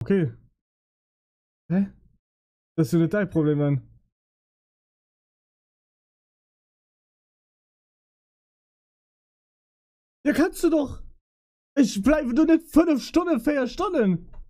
Okay. Hä? Das ist nicht dein Problem dann. Ja, kannst du doch. Ich bleibe nur nicht 5 Stunden, 4 Stunden.